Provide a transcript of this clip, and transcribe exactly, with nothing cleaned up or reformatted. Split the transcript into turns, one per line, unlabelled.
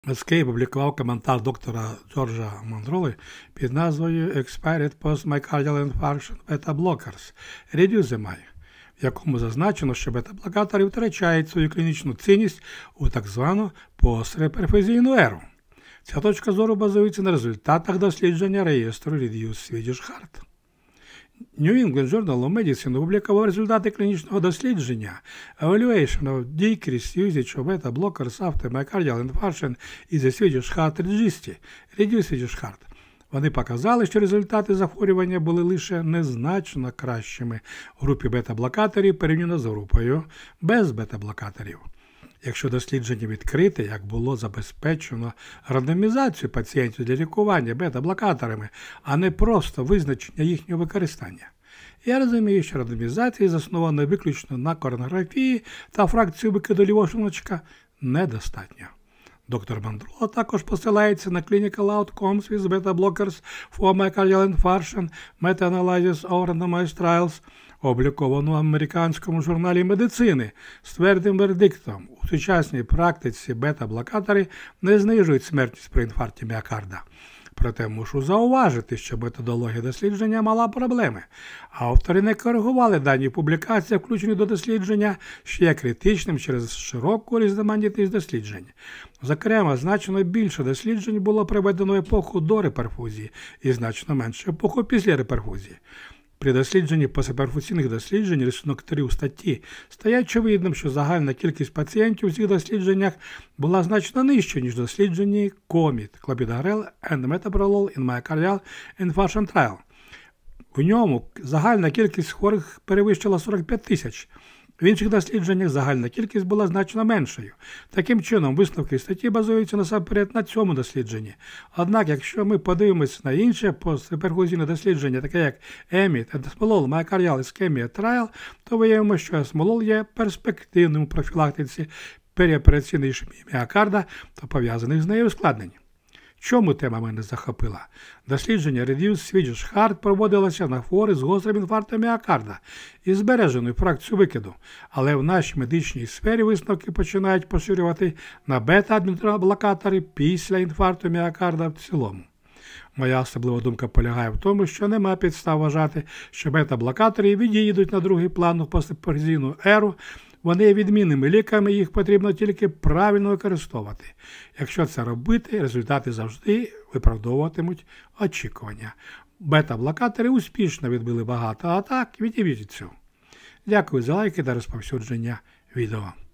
Мескей опублікував коментар доктора Джорджа Мандроли під назвою «Expired Post-Myocardial Infarction Beta Blockers Reduce the ем ай», в якому зазначено, що бета-блокатори втрачають свою клінічну цінність у так звану постперфузійну еру. Ця точка зору базується на результатах дослідження реєстру Reduce Swedish Heart. New England Journal of Medicine опублікував результати клінічного дослідження Evaluation of Decreased Usage of Beta Blockers After Myocardial Infarction in the Swedish Heart Registry Reduce Swedish Heart. Вони показали, що результати захворювання були лише незначно кращими в групі бета-блокаторів порівняно з групою без бета-блокаторів. Якщо дослідження відкрите, як було забезпечено рандомізацію пацієнтів для лікування бета-блокаторами, а не просто визначення їхнього використання. Я розумію, що рандомізація, заснована виключно на коронарографії та фракцію викиду лівого шлуночка, недостатньо. Доктор Мандрола також посилається на Clinical Outcomes with Beta Blockers for Myocardial Infarction Meta-Analysis of Randomized Trials, опубліковану в американському журналі медицини з твердим вердиктом. У сучасній практиці бета-блокатори не знижують смертність при інфаркті міокарда. Проте мушу зауважити, що методологія дослідження мала проблеми. Автори не коригували дані публікації, включені до дослідження, що є критичним через широку різноманітність досліджень. Зокрема, значно більше досліджень було проведено в епоху до реперфузії і значно менше в епоху після реперфузії. При дослідженні послеперфузійних досліджень рисунок три у статті стає очевидним, що загальна кількість пацієнтів у цих дослідженнях була значно нижчою, ніж в дослідженні коміт Clopidogrel and Metoprolol in Myocardial Infarction Trial. В ньому загальна кількість хворих перевищила сорок п'ять тисяч. В інших дослідженнях загальна кількість була значно меншою. Таким чином, висновки статті базуються насамперед на цьому дослідженні. Однак, якщо ми подивимося на інше постперфузійне дослідження, таке як еміт, Esmolol, Myocardial Ischemia Trial, то виявимо, що Esmolol є перспективним у профілактиці періопераційної ішемії міокарда та пов'язаних з нею ускладнень. Чому тема мене захопила? Дослідження Reduce Swedish Heart проводилося на хворих з гострим інфарктом міокарда і збереженою фракцією викиду, але в нашій медичній сфері висновки починають поширювати на бета-блокатори після інфаркту міокарда в цілому. Моя особлива думка полягає в тому, що нема підстав вважати, що бета-блокатори відійдуть на другий план у послеперфузійну еру. Вони є відмінними ліками, їх потрібно тільки правильно використовувати. Якщо це робити, результати завжди виправдовуватимуть очікування. Бета-блокатори успішно відбили багато атак від івізіцю. Дякую за лайки та розповсюдження відео.